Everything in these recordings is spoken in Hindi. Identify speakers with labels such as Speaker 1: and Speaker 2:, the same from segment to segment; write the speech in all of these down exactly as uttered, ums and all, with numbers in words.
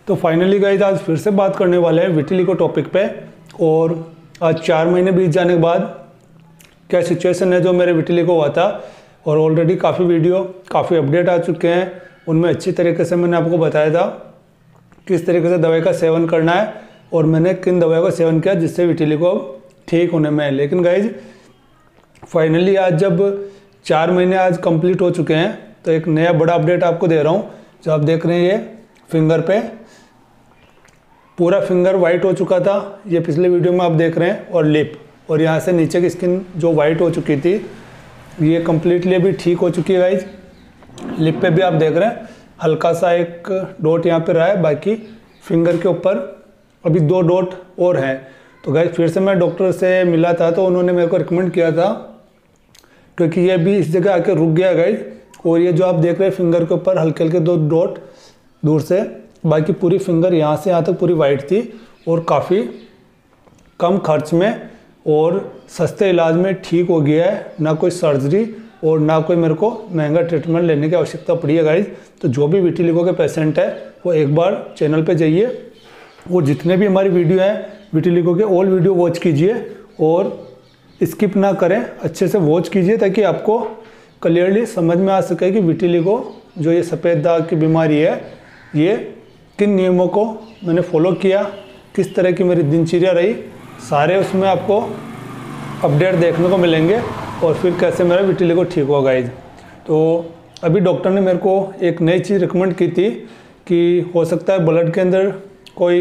Speaker 1: तो फाइनली गाइज आज फिर से बात करने वाले हैं विटिलिगो टॉपिक पे। और आज चार महीने बीत जाने के बाद क्या सिचुएशन है जो मेरे विटिलिगो हुआ था, और ऑलरेडी काफ़ी वीडियो काफ़ी अपडेट आ चुके हैं। उनमें अच्छी तरीके से मैंने आपको बताया था किस तरीके से दवाई का सेवन करना है और मैंने किन दवाइयों का सेवन किया जिससे विटिलिगो ठीक होने में है। लेकिन गाइज फाइनली आज जब चार महीने आज कंप्लीट हो चुके हैं तो एक नया बड़ा अपडेट आपको दे रहा हूँ। जो आप देख रहे हैं ये फिंगर पे पूरा फिंगर वाइट हो चुका था, ये पिछले वीडियो में आप देख रहे हैं। और लिप और यहाँ से नीचे की स्किन जो वाइट हो चुकी थी ये कम्प्लीटली अभी ठीक हो चुकी है गाइज। लिप पे भी आप देख रहे हैं हल्का सा एक डॉट यहाँ पे रहा है, बाकी फिंगर के ऊपर अभी दो डॉट और हैं। तो गाइज फिर से मैं डॉक्टर से मिला था तो उन्होंने मेरे को रिकमेंड किया था, क्योंकि ये भी इस जगह आके रुक गया गाइज। और ये जो आप देख रहे हैं फिंगर के ऊपर हल्के हल्के दो डॉट दूर से, बाकी पूरी फिंगर यहाँ से यहाँ तक पूरी वाइट थी। और काफ़ी कम खर्च में और सस्ते इलाज में ठीक हो गया है, ना कोई सर्जरी और ना कोई मेरे को महंगा ट्रीटमेंट लेने की आवश्यकता पड़ी है गाइज। तो जो भी विटिलिगो के पेशेंट है वो एक बार चैनल पे जाइए और जितने भी हमारी वीडियो हैं विटिलिगो के ऑल वीडियो वॉच कीजिए और स्किप ना करें, अच्छे से वॉच कीजिए ताकि आपको क्लियरली समझ में आ सके कि विटिलिगो जो ये सफ़ेद दाग की बीमारी है ये किन नियमों को मैंने फॉलो किया, किस तरह की मेरी दिनचर्या रही, सारे उसमें आपको अपडेट देखने को मिलेंगे और फिर कैसे मेरा विटिलिगो ठीक होगा गाइज। तो अभी डॉक्टर ने मेरे को एक नई चीज़ रिकमेंड की थी कि हो सकता है ब्लड के अंदर कोई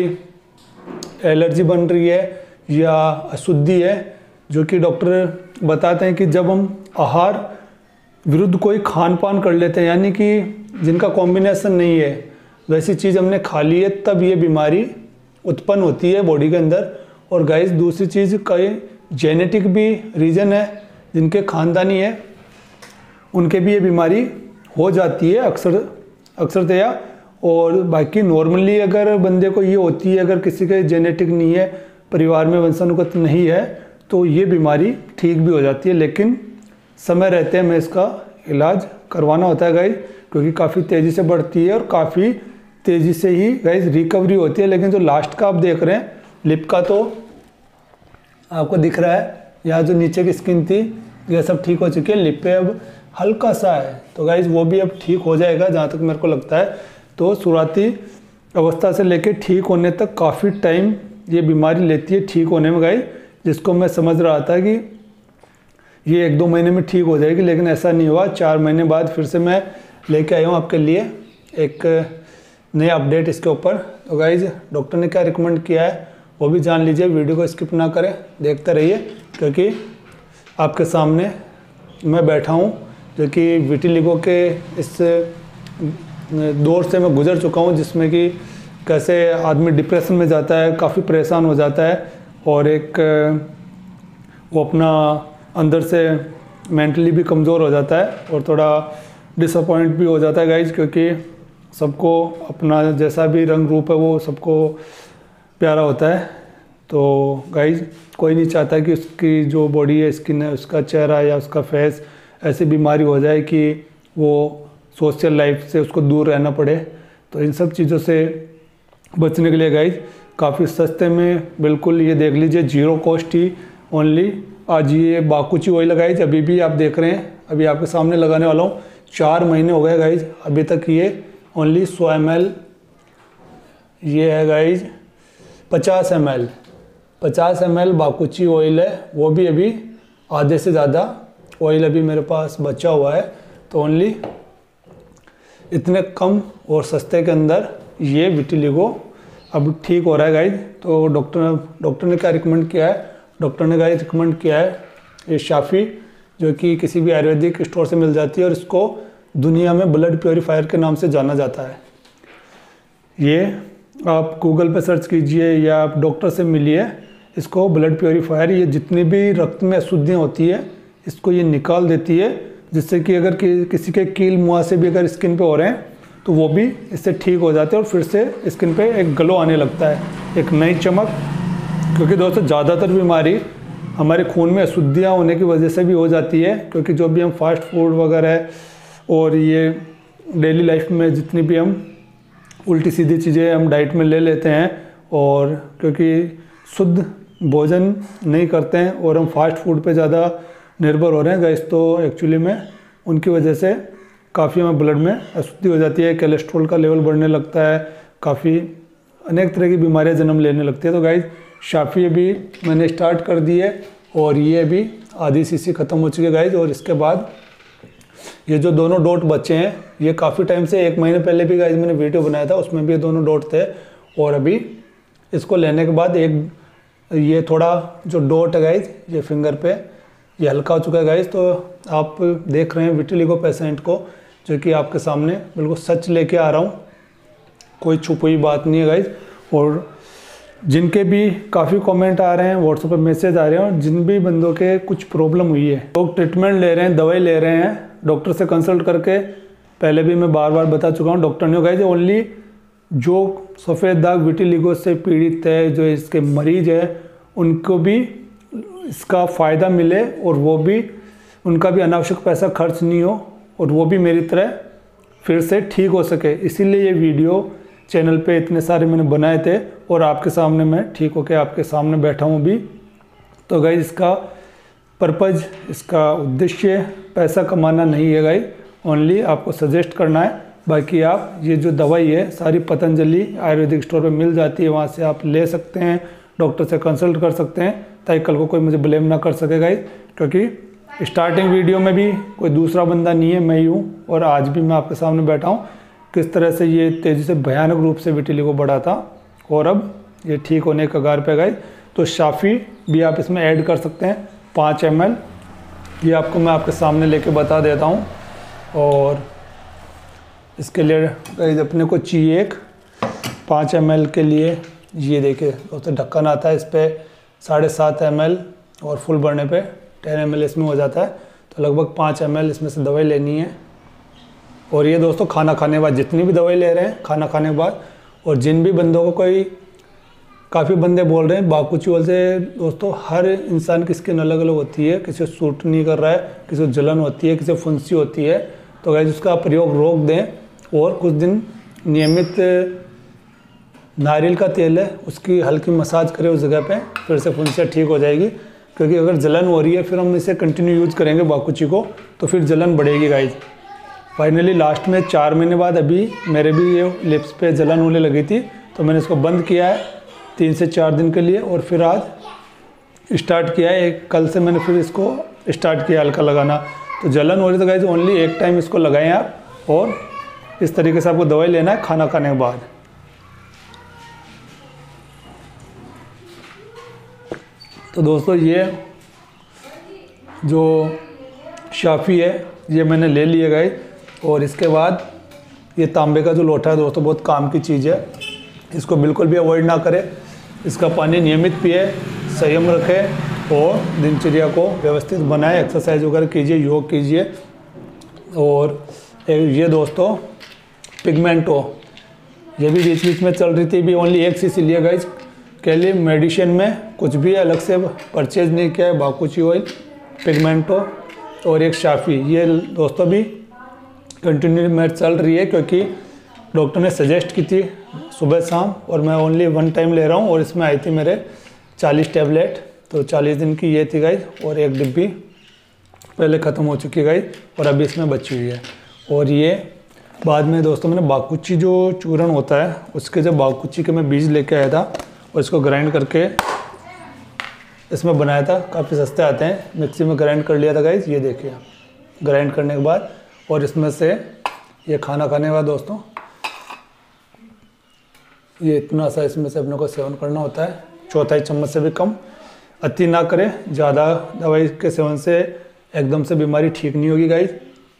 Speaker 1: एलर्जी बन रही है या अशुद्धि है, जो कि डॉक्टर बताते हैं कि जब हम आहार विरुद्ध कोई खान पान कर लेते हैं, यानी कि जिनका कॉम्बिनेशन नहीं है वैसी चीज़ हमने खा ली है, तब ये बीमारी उत्पन्न होती है बॉडी के अंदर। और गाइस दूसरी चीज़ कई जेनेटिक भी रीज़न है, जिनके खानदानी है उनके भी ये बीमारी हो जाती है अक्सर अक्सरतया। और बाकी नॉर्मली अगर बंदे को ये होती है, अगर किसी के जेनेटिक नहीं है, परिवार में वंशानुगत नहीं है, तो ये बीमारी ठीक भी हो जाती है। लेकिन समय रहते हमें इसका इलाज करवाना होता है गाइज, क्योंकि काफ़ी तेज़ी से बढ़ती है और काफ़ी तेज़ी से ही गाइज रिकवरी होती है। लेकिन जो लास्ट का आप देख रहे हैं लिप का, तो आपको दिख रहा है यहाँ जो नीचे की स्किन थी यह सब ठीक हो चुकी है, लिप पे अब हल्का सा है। तो गाइज वो भी अब ठीक हो जाएगा जहाँ तक मेरे को लगता है। तो शुरुआती अवस्था से लेके ठीक होने तक काफ़ी टाइम ये बीमारी लेती है ठीक होने में गाइज, जिसको मैं समझ रहा था कि ये एक दो महीने में ठीक हो जाएगी, लेकिन ऐसा नहीं हुआ। चार महीने बाद फिर से मैं लेके आया हूँ आपके लिए एक नया अपडेट इसके ऊपर। तो गाइज डॉक्टर ने क्या रिकमेंड किया है वो भी जान लीजिए, वीडियो को स्किप ना करें, देखते रहिए, क्योंकि आपके सामने मैं बैठा हूँ जो कि विटिलिगो के इस दौर से मैं गुजर चुका हूँ, जिसमें कि कैसे आदमी डिप्रेशन में जाता है, काफ़ी परेशान हो जाता है और एक वो अपना अंदर से मेंटली भी कमज़ोर हो जाता है और थोड़ा डिसअपॉइंट भी हो जाता है गाइज, क्योंकि सबको अपना जैसा भी रंग रूप है वो सबको प्यारा होता है। तो गाइज कोई नहीं चाहता कि उसकी जो बॉडी है, स्किन है, उसका चेहरा या उसका फेस ऐसी बीमारी हो जाए कि वो सोशल लाइफ से उसको दूर रहना पड़े। तो इन सब चीज़ों से बचने के लिए गाइज काफ़ी सस्ते में, बिल्कुल ये देख लीजिए जीरो कॉस्ट ही ओनली आज ये बाकुची ऑयल गाइज अभी भी आप देख रहे हैं, अभी आपके सामने लगाने वाला हूँ। चार महीने हो गए गाइज, अभी तक ये ओनली सौ एम एल ये है गाइज, पचास एम एल पचास एम एल बाकुची ऑयल है, वो भी अभी आधे से ज़्यादा ऑयल अभी मेरे पास बचा हुआ है। तो ओनली इतने कम और सस्ते के अंदर ये विटिलिगो अब ठीक हो रहा है गाइज। तो डॉक्टर डॉक्टर ने क्या रिकमेंड किया है, डॉक्टर ने गाइज रिकमेंड किया है ये शाफी, जो कि किसी भी आयुर्वेदिक स्टोर से मिल जाती है और इसको दुनिया में ब्लड प्योरीफायर के नाम से जाना जाता है। ये आप गूगल पे सर्च कीजिए या आप डॉक्टर से मिलिए इसको, ब्लड प्योरीफायर। ये जितनी भी रक्त में अशुद्धियाँ होती है इसको ये निकाल देती है, जिससे कि अगर कि, किसी के कील मुआ से भी अगर स्किन पे हो रहे हैं तो वो भी इससे ठीक हो जाते हैं और फिर से स्किन पे एक ग्लो आने लगता है, एक नई चमक। क्योंकि दोस्तों ज़्यादातर बीमारी हमारे खून में अशुद्धियाँ होने की वजह से भी हो जाती है, क्योंकि जो भी हम फास्ट फूड वगैरह और ये डेली लाइफ में जितनी भी हम उल्टी सीधी चीज़ें हम डाइट में ले लेते हैं, और क्योंकि शुद्ध भोजन नहीं करते हैं और हम फास्ट फूड पे ज़्यादा निर्भर हो रहे हैं गाइस, तो एक्चुअली में उनकी वजह से काफ़ी हमें ब्लड में अशुद्धि हो जाती है, कोलेस्ट्रॉल का लेवल बढ़ने लगता है, काफ़ी अनेक तरह की बीमारियां जन्म लेने लगती है। तो गाइस शाफ़ी अभी मैंने स्टार्ट कर दी है और ये अभी आधी सीसी ख़त्म हो चुकी है गाइस। और इसके बाद ये जो दोनों डॉट बचे हैं, ये काफ़ी टाइम से, एक महीने पहले भी गाइस मैंने वीडियो बनाया था, उसमें भी ये दोनों डॉट थे। और अभी इसको लेने के बाद एक ये थोड़ा जो डॉट है गाइस, ये फिंगर पे ये हल्का हो चुका है गाइस। तो आप देख रहे हैं विटिलिगो पेशेंट को, जो कि आपके सामने बिल्कुल सच लेके आ रहा हूँ, कोई छुपी हुई बात नहीं है गाइस। और जिनके भी काफ़ी कमेंट आ रहे हैं, व्हाट्सएप पे मैसेज आ रहे हैं, और जिन भी बंदों के कुछ प्रॉब्लम हुई है, लोग ट्रीटमेंट ले रहे हैं, दवाई ले रहे हैं डॉक्टर से कंसल्ट करके, पहले भी मैं बार बार बता चुका हूँ, डॉक्टर ने गाइस ओनली जो सफ़ेद दाग विटिलिगो से पीड़ित है, जो इसके मरीज है, उनको भी इसका फ़ायदा मिले और वो भी, उनका भी अनावश्यक पैसा खर्च नहीं हो और वो भी मेरी तरह फिर से ठीक हो सके। इसीलिए ये वीडियो चैनल पे इतने सारे मैंने बनाए थे और आपके सामने मैं ठीक होके आपके सामने बैठा हूँ भी। तो गाइस इसका पर्पज़, इसका उद्देश्य पैसा कमाना नहीं है गाइस, ओनली आपको सजेस्ट करना है। बाकी आप ये जो दवाई है सारी पतंजलि आयुर्वेदिक स्टोर पे मिल जाती है, वहाँ से आप ले सकते हैं, डॉक्टर से कंसल्ट कर सकते हैं, ताकि कल को कोई मुझे ब्लेम ना कर सके गाइस। क्योंकि स्टार्टिंग वीडियो में भी कोई दूसरा बंदा नहीं है, मैं ही हूँ, और आज भी मैं आपके सामने बैठा हूँ किस तरह से ये तेज़ी से भयानक रूप से विटिलिगो बढ़ा था और अब ये ठीक होने के कगार पे गाइस। तो शाफ़ी भी आप इसमें ऐड कर सकते हैं पाँच एम एल, ये आपको मैं आपके सामने लेके बता देता हूँ। और इसके लिए गाइस अपने को चाहिए एक पाँच एम एल के लिए, ये देखिए दोस्तों ढक्कन आता है, इस पर साढ़े सात एम एल और फुल भरने पे टेन एम एल इसमें हो जाता है। तो लगभग पाँच एम एल इसमें से दवाई लेनी है। और ये दोस्तों खाना खाने के बाद, जितनी भी दवाई ले रहे हैं खाना खाने के बाद, और जिन भी बंदों को, कोई काफ़ी बंदे बोल रहे हैं बाकुची से, दोस्तों हर इंसान की स्किन अलग अलग होती है, किसी को सूट नहीं कर रहा है, किसी को जलन होती है, किसी को फुंसी होती है, तो गाइस उसका प्रयोग रोक दें और कुछ दिन नियमित नारियल का तेल है उसकी हल्की मसाज करें उस जगह पे, फिर से फुंसियाँ ठीक हो जाएगी। क्योंकि अगर जलन हो रही है फिर हम इसे कंटिन्यू यूज़ करेंगे बाकुची को, तो फिर जलन बढ़ेगी गाइस। फाइनली लास्ट में चार महीने बाद अभी मेरे भी ये लिप्स पे जलन होने लगी थी, तो मैंने इसको बंद किया है तीन से चार दिन के लिए, और फिर आज स्टार्ट किया है। एक कल से मैंने फिर इसको स्टार्ट किया हल्का लगाना। तो जलन हो रही तो गाइस ओनली एक टाइम इसको लगाएं आप, और इस तरीके से आपको दवाई लेना है खाना खाने के बाद। तो दोस्तों ये जो शाफ़ी है ये मैंने ले लिया गाइस। और इसके बाद ये तांबे का जो लोटा है दोस्तों, बहुत काम की चीज़ है, इसको बिल्कुल भी अवॉइड ना करें। इसका पानी नियमित पिए, संयम रखें और दिनचर्या को व्यवस्थित बनाएं, एक्सरसाइज वगैरह कीजिए, योग कीजिए। और ये दोस्तों पिगमेंटो, ये भी बीच बीच में चल रही थी, भी ओनली एक सी सी लिया गाइस के लिए। मेडिसिन में कुछ भी अलग से परचेज नहीं किया है, बाकुची ऑयल, पिगमेंटो और एक शाफ़ी, ये दोस्तों भी कंटिन्यू में चल रही है, क्योंकि डॉक्टर ने सजेस्ट की थी सुबह शाम, और मैं ओनली वन टाइम ले रहा हूँ। और इसमें आई थी मेरे चालीस टैबलेट, तो चालीस दिन की ये थी गाइस, और एक डिब्बी पहले ख़त्म हो चुकी है गाइस, और अभी इसमें बची हुई है। और ये बाद में दोस्तों मैंने बाकुची जो चूर्ण होता है उसके जब बाकुची के मैं बीज लेके आया था और इसको ग्राइंड करके इसमें बनाया था, काफ़ी सस्ते आते हैं, मिक्सी में ग्राइंड कर लिया था गाइस। ये देखिए ग्राइंड करने के बाद, और इसमें से ये खाना खाने के बाद दोस्तों ये इतना सा इसमें से अपने को सेवन करना होता है, चौथाई चम्मच से भी कम। अति ना करें, ज़्यादा दवाई के सेवन से एकदम से बीमारी ठीक नहीं होगी गाइस।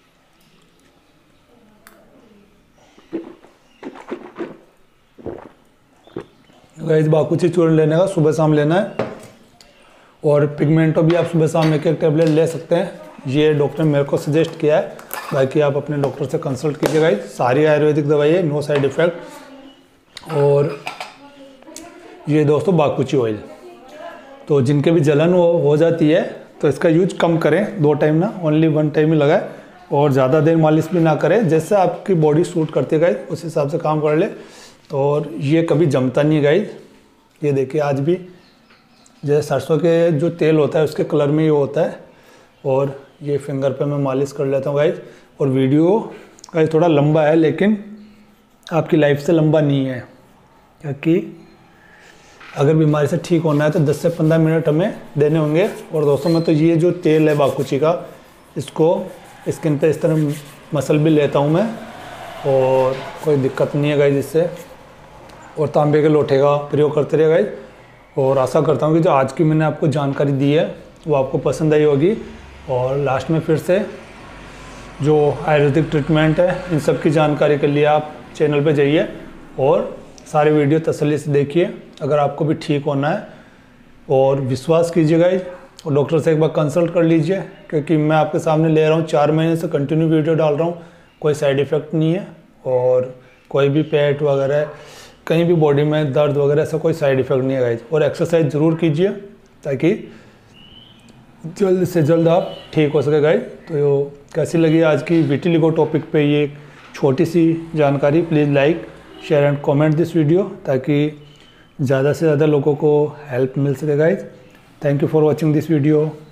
Speaker 1: गाइस बाकुची चूर्ण लेने का सुबह शाम लेना है, और पिगमेंटो भी आप सुबह शाम एक एक टैबलेट ले सकते हैं, ये डॉक्टर ने मेरे को सजेस्ट किया है। बाकी आप अपने डॉक्टर से कंसल्ट कीजिए गाइस, सारी आयुर्वेदिक दवाई है, नो साइड इफ़ेक्ट। और ये दोस्तों बाकुची ऑयल, तो जिनके भी जलन हो, हो जाती है तो इसका यूज कम करें, दो टाइम ना, ओनली वन टाइम ही लगाए। और ज़्यादा देर मालिश भी ना करें, जैसे आपकी बॉडी सूट करती है गाइज उस हिसाब से काम कर ले। और ये कभी जमता नहीं है गाइज, ये देखिए आज भी जैसे सरसों के जो तेल होता है उसके कलर में ये होता है। और ये फिंगर पे मैं मालिश कर लेता हूँ गाइज। और वीडियो गाइज थोड़ा लंबा है लेकिन आपकी लाइफ से लंबा नहीं है, क्योंकि अगर बीमारी से ठीक होना है तो दस से पंद्रह मिनट हमें देने होंगे। और दोस्तों मैं तो ये जो तेल है बाकुची का, इसको स्किन पे इस तरह मसल भी लेता हूँ मैं, और कोई दिक्कत नहीं है गाइज इससे। और तांबे के लोटे का प्रयोग करते रहे गाइज। और आशा करता हूँ कि जो आज की मैंने आपको जानकारी दी है वो आपको पसंद आई होगी। और लास्ट में फिर से जो आयुर्वेदिक ट्रीटमेंट है इन सब की जानकारी के लिए आप चैनल पे जाइए और सारे वीडियो तसल्ली से देखिए अगर आपको भी ठीक होना है। और विश्वास कीजिए गाइज, और डॉक्टर से एक बार कंसल्ट कर लीजिए, क्योंकि मैं आपके सामने ले रहा हूँ चार महीने से कंटिन्यू वीडियो डाल रहा हूँ, कोई साइड इफ़ेक्ट नहीं है। और कोई भी पेट वगैरह कहीं भी बॉडी में दर्द वगैरह ऐसा कोई साइड इफ़ेक्ट नहीं है गाइज। और एक्सरसाइज ज़रूर कीजिए ताकि जल्द से जल्द आप ठीक हो सके गाइज। तो कैसी लगी आज की विटिलिगो टॉपिक पे ये छोटी सी जानकारी, please like share and comment this video ताकि ज़्यादा से ज़्यादा लोगों को हेल्प मिल सके guys. Thank you for watching this video.